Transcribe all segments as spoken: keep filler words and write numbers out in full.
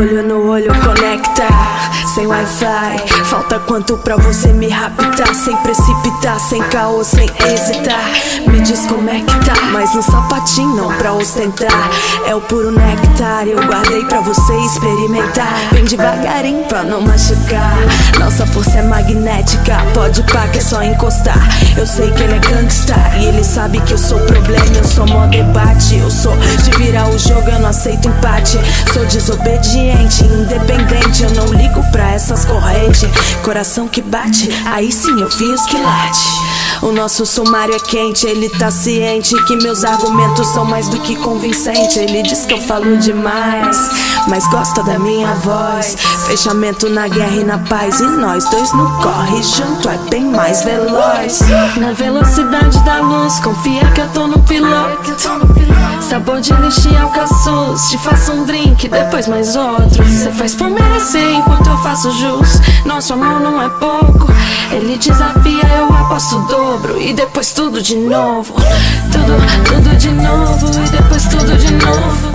olho no olho conecta. Sem Wi-Fi, falta quanto pra você me raptar? Sem precipitar, sem caô, sem hesitar. Me diz como é que tá, mas no sapatinho não pra ostentar. É o puro néctar, eu guardei pra você experimentar. Bem devagarinho pra não machucar. Nossa força é magnética, pode pá que é só encostar. Eu sei que ele é gangsta e ele sabe que eu sou problema. Eu sou mó debate, eu sou de virar o jogo, eu não aceito empate. Sou desobediente, independente, eu não ligo pra essas correntes. Coração que bate, aí sim eu vi os que late. O nosso sumário é quente, ele tá ciente que meus argumentos são mais do que convincentes. Ele diz que eu falo demais, mas gosta da minha voz. Fechamento na guerra e na paz, e nós dois no corre junto é bem mais veloz. Na velocidade da luz, confia que eu tô no piloto. Sabor de lixo e alcaçuz, te faço um drink, depois mais outro. Cê faz por merecer enquanto eu faço jus. Nosso amor não é pouco, ele desafia, eu aposto o dobro. E depois tudo de novo, tudo, tudo de novo. E depois tudo de novo,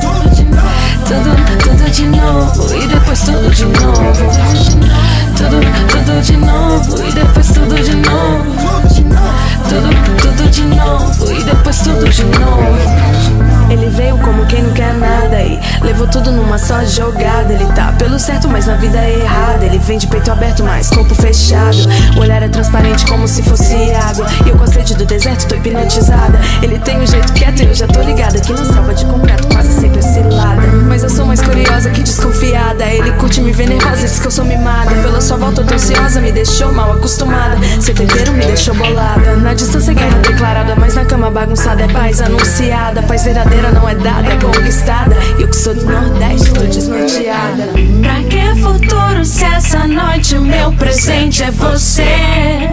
tudo, tudo de novo. E depois tudo de novo, tudo, tudo de novo. E depois tudo de novo, tudo, tudo de novo. E depois tudo de novo. Ele veio como quem não quer nada e levou tudo numa só jogada. Ele tá pelo certo, mas na vida é errada. Ele vem de peito aberto, mas corpo fechado. O olhar é transparente como se fosse água. E eu com a sede do deserto tô hipnotizada. Ele tem um jeito quieto e eu já tô ligada que na selva de concreto quase sempre é cilada. Mas eu sou mais curiosa que desconfiada. Ele curte me ver nervosa, diz que eu sou mimada. Pela sua volta eu tô ansiosa, me deixou mal acostumada. Seu tempero me deixou bolada. Na distância guerra declarada, mas na cama bagunçada é paz anunciada. Paz verdadeira não é dada, é conquistada. E eu que sou do Nordeste, tô desnorteada. Pra que futuro se essa noite o meu presente é você?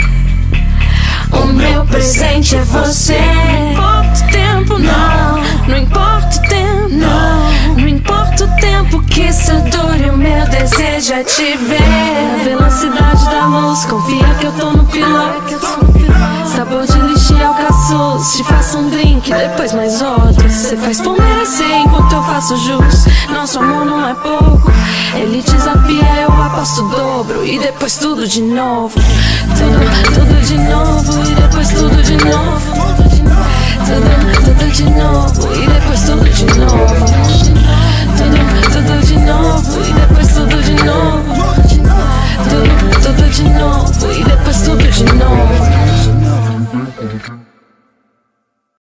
O meu presente é você. Não importa o tempo, não. Não importa o tempo, não. Não importa o tempo que isso dure, o meu desejo é te ver. Na velocidade da luz, confia que eu tô no piloto. Sabor de lixo e alcaçuz, te faço um drink, depois mais outro. Cê faz por merecer enquanto eu faço jus. Nosso amor não é pouco, ele desafia, eu aposto o dobro. E depois tudo de novo, tudo, tudo de novo. E depois tudo de novo, tudo, tudo de novo. E depois tudo de novo.